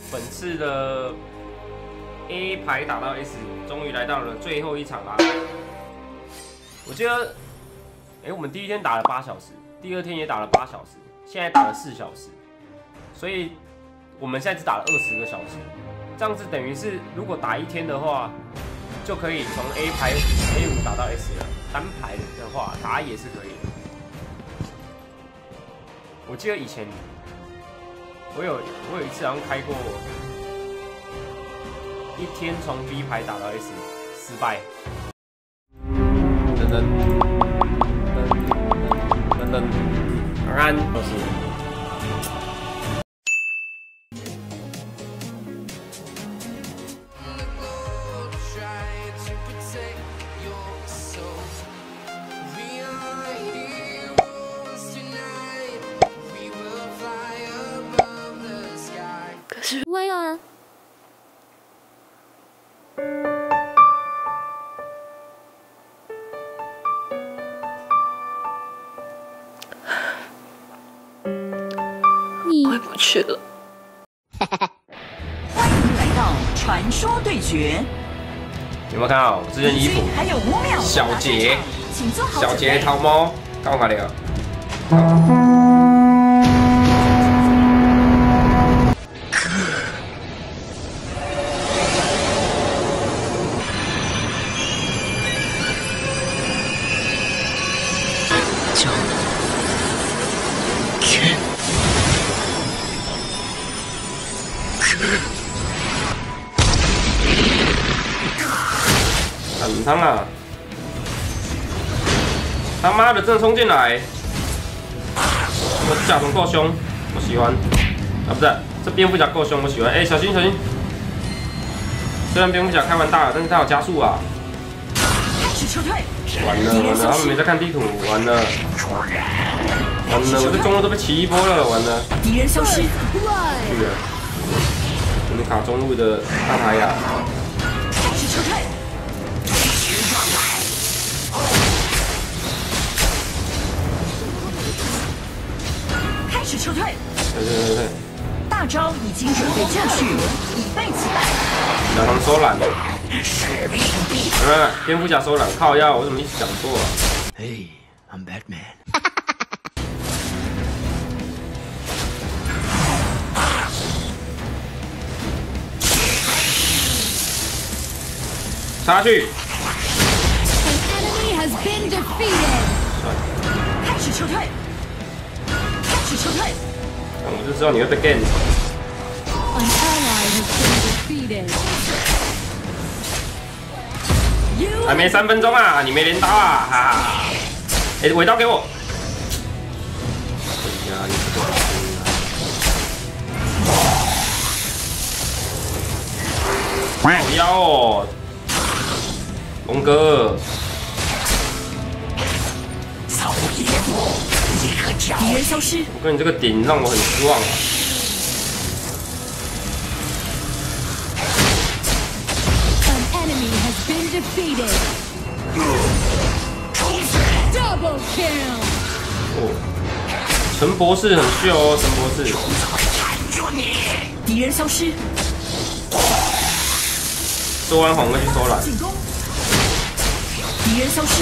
本次的 A 排打到 S， 终于来到了最后一场啦。我记得，我们第一天打了8小时，第二天也打了8小时，现在打了4小时，所以我们现在只打了20个小时。这样子等于是，如果打一天的话，就可以从 A 排 A5 打到 S 了。单排的话，打也是可以的。我记得以前我有一次好像开过，一天从 B 排打到 S 失败。噔噔噔噔噔，晚安，都是。 可是为啊。回不去了。 欢迎来到传说对决。 有没有看到我这件衣服？ 还有5秒。 小杰， 请做好小杰逃猫，干嘛的？很烫啊！他妈的，真的冲进来！我甲虫够凶，我喜欢。啊，不是，这蝙蝠侠够凶，我喜欢。小心小心！虽然蝙蝠侠开完大了，但是他有加速啊。完了完了，他们没在看地图，完了完了，我这中路都被奇异波了，完了。 敌人消失。 去了，我们卡中路的大塔亚。 开始撤退。 对。 大招已经准备就绪，以备其来。 小唐收揽。蝙蝠侠收揽，靠腰，我怎么一直讲错啊 ？Hey, I'm Batman. 杀去！ 开始撤退！开始撤退！ 我就知道你会被 gan。还没3分钟啊，你没连刀啊，哈哈！尾刀给我！哎呀，你这个好妖哦，龙哥！ 敌人消失。 我跟你这个顶让我很失望啊！哦，陈博士很秀哦，陈博士。 敌人消失。 收完红会去收篮。 进攻。敌人消失。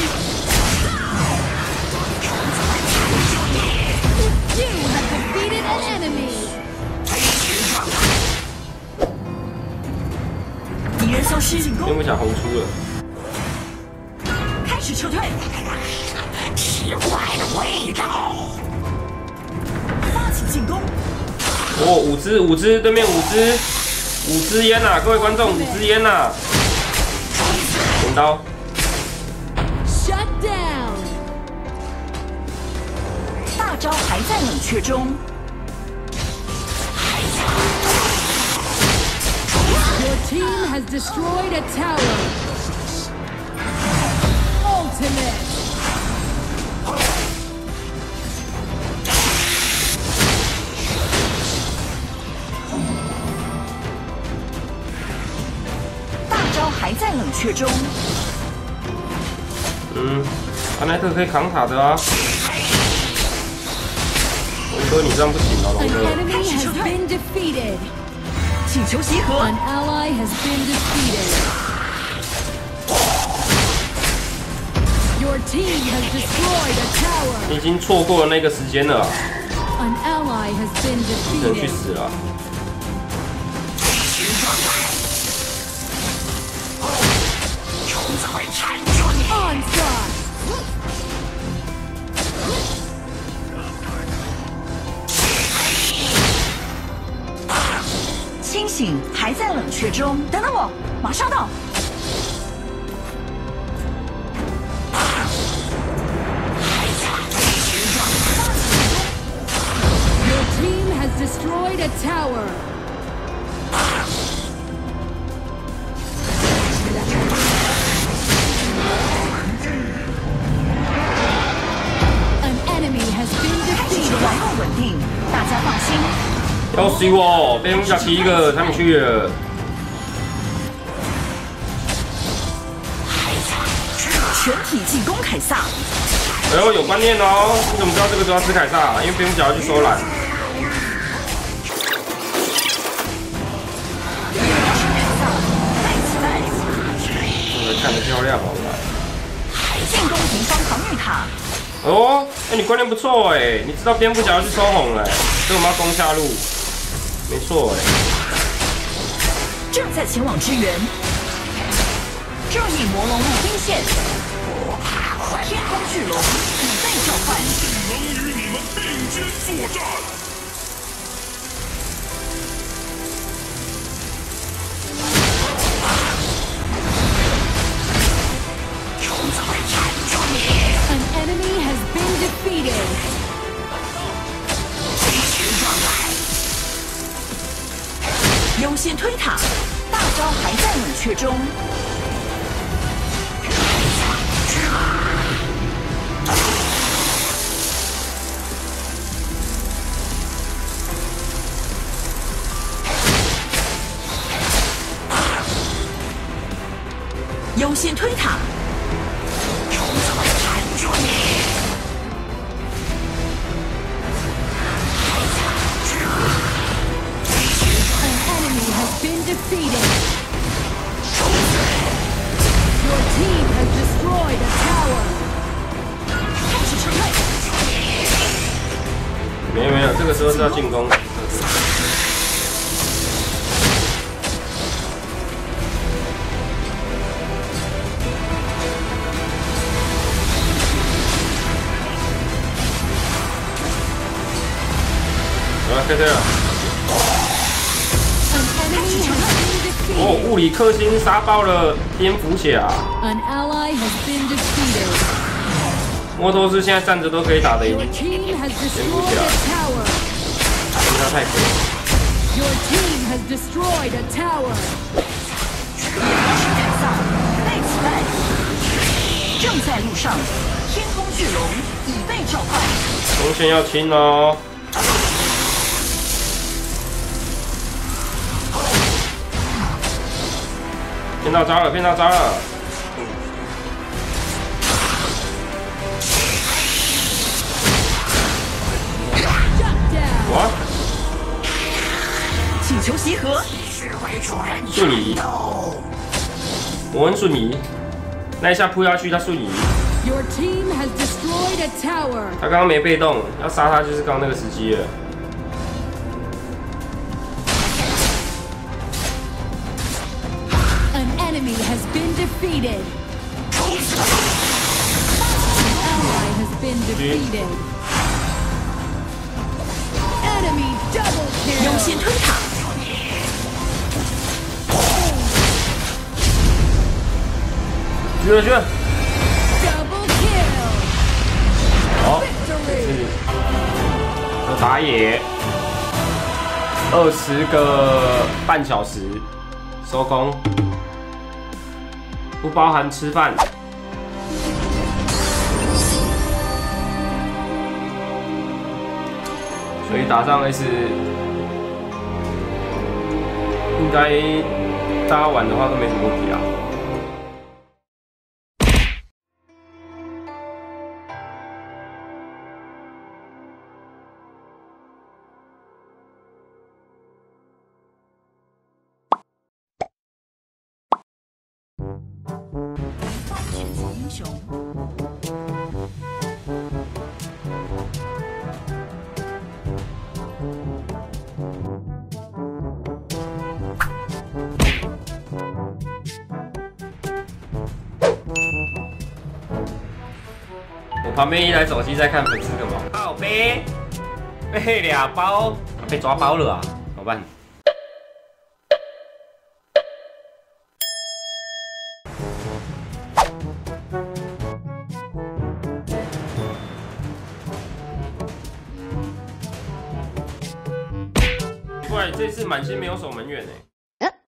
敌人消失，进攻。 蝙蝠侠红出了。 开始撤退。奇怪的味道。发起进攻。 哦，5支，对面5支烟呐！各位观众，5支烟呐！剪刀。 Shut down。大招还在冷却中。 Your team has destroyed a tower. Ultimate. 大招还在冷却中。 安奈特可以扛塔的啊。龙哥，你这样不行啊，龙哥。 开始撤退。请求集合。 An ally has been defeated. Your team has destroyed a tower. 你已经错过了那个时间了， An ally has been 只能去 defeated. 死了。 Onslaught. 清醒，还在冷却中。等等我，马上到。 Your team has destroyed a tower. An enemy has been 开始 defeated. 完后稳定，大家放心。 要死我！蝙蝠侠第一个上去了。 全体进攻凯撒。 哎呦，有观念哦！你怎么知道这个时候要吃凯撒？因为蝙蝠侠要去收揽。这个看得漂亮哦！ 进攻敌方防御塔。 哦，哎，你观念不错哎，你知道蝙蝠侠要去收红了，所以我们要攻下路。没错哎。 正在前往支援。注意魔龙路兵线。天空巨龙已被召唤。 能与你们并肩作战。 An enemy has been defeated. 优先推塔，大招还在冷却中。优先推塔。 Been defeated. Your team has destroyed a tower. 开始撤退。 没有，这个时候是要进攻。好了，开队了。 哦，物理克星杀爆了蝙蝠侠。 An ally has been defeated. 摩托斯现在站着都可以打得赢 Your 蝙 team has 蝠 destroyed 侠， a tower. 因为他太肥。 Your team has destroyed a tower. 凯撒，贝斯麦，正在路上。天空巨龙已被召唤。 红线要清哦。 骗到招了，骗到招了！ Shut down. 哇， 请求集合。 瞬移，我很瞬移，那一下扑下去，他瞬移。 Your team has destroyed a tower. 他刚刚没被动，要杀他就是刚刚那个时机了。 An enemy has been defeated. An ally has been defeated. Enemy double 优先 kill. 推塔。 去了去了， Double kill. 好， Victory. 有打野，20个半小时收工，不包含吃饭。所以打上 S， 应该大家玩的话都没什么问题啊。 换选择英雄。 我旁边一台手机在看粉丝干嘛？靠背，被俩包，被抓包了啊！怎么办？奇怪，这次满星没有守门员哎。